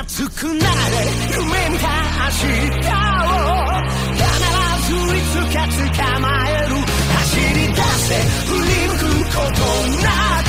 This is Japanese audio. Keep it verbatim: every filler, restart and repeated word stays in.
熱くなれ夢見た明日を必ずいつか捕まえる走り出せ振り向くことなく